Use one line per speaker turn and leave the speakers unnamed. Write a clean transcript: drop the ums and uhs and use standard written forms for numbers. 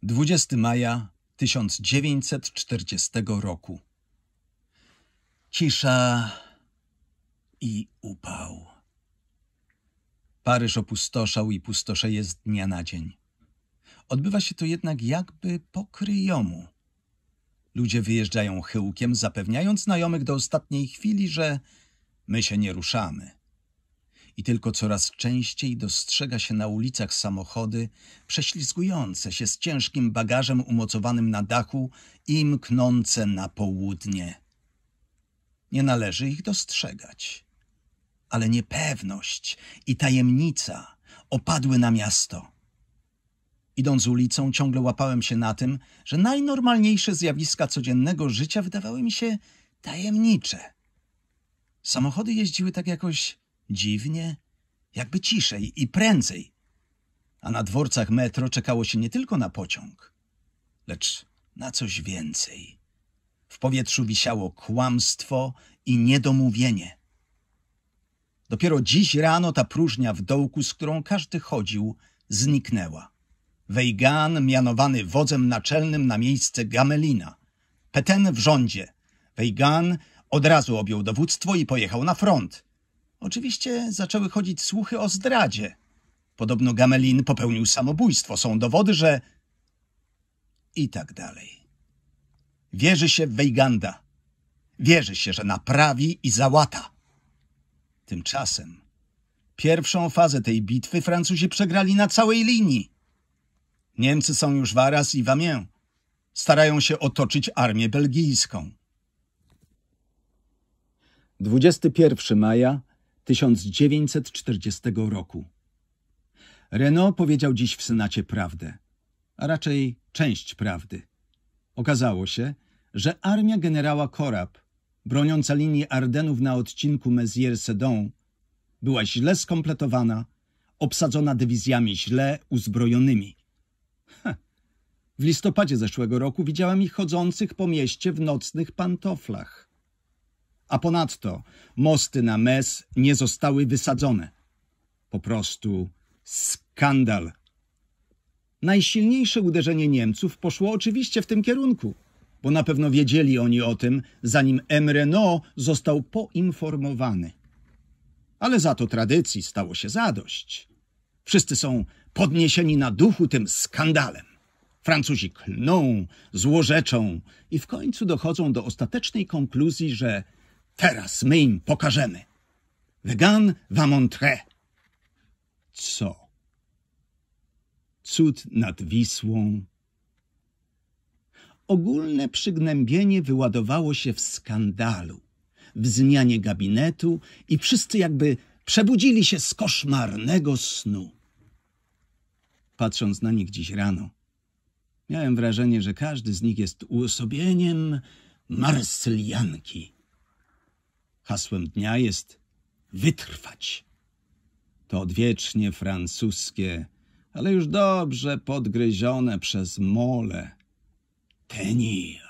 20 maja 1940 roku. Cisza i upał. Paryż opustoszał i pustoszeje z dnia na dzień. Odbywa się to jednak jakby po kryjomu. Ludzie wyjeżdżają chyłkiem, zapewniając znajomych do ostatniej chwili, że my się nie ruszamy. I tylko coraz częściej dostrzega się na ulicach samochody prześlizgujące się z ciężkim bagażem umocowanym na dachu i mknące na południe. Nie należy ich dostrzegać, ale niepewność i tajemnica opadły na miasto. Idąc ulicą, ciągle łapałem się na tym, że najnormalniejsze zjawiska codziennego życia wydawały mi się tajemnicze. Samochody jeździły tak jakoś dziwnie, jakby ciszej i prędzej, a na dworcach metro czekało się nie tylko na pociąg, lecz na coś więcej. W powietrzu wisiało kłamstwo i niedomówienie. Dopiero dziś rano ta próżnia w dołku, z którą każdy chodził, zniknęła. Weygand mianowany wodzem naczelnym na miejsce Gamelina. Pétain w rządzie. Weygand od razu objął dowództwo i pojechał na front. Oczywiście zaczęły chodzić słuchy o zdradzie. Podobno Gamelin popełnił samobójstwo. Są dowody, że... I tak dalej. Wierzy się w Weyganda. Wierzy się, że naprawi i załata. Tymczasem pierwszą fazę tej bitwy Francuzi przegrali na całej linii. Niemcy są już w Arras i w Amiens. Starają się otoczyć armię belgijską. 21 maja 1940 roku. Renaud powiedział dziś w Senacie prawdę, a raczej część prawdy. Okazało się, że armia generała Korab, broniąca linii Ardenów na odcinku Mézières-Sedan, była źle skompletowana, obsadzona dywizjami źle uzbrojonymi. W listopadzie zeszłego roku widziałem ich chodzących po mieście w nocnych pantoflach. A ponadto mosty na Metz nie zostały wysadzone. Po prostu skandal. Najsilniejsze uderzenie Niemców poszło oczywiście w tym kierunku, bo na pewno wiedzieli oni o tym, zanim M. Renaud został poinformowany. Ale za to tradycji stało się zadość. Wszyscy są podniesieni na duchu tym skandalem. Francuzi klną, złorzeczą i w końcu dochodzą do ostatecznej konkluzji, że teraz my im pokażemy. Weygand va montrer. Co? Cud nad Wisłą. Ogólne przygnębienie wyładowało się w skandalu, w zmianie gabinetu i wszyscy jakby przebudzili się z koszmarnego snu. Patrząc na nich dziś rano, miałem wrażenie, że każdy z nich jest uosobieniem Marsyljanki. Hasłem dnia jest wytrwać. To odwiecznie francuskie, ale już dobrze podgryzione przez mole. Tenir.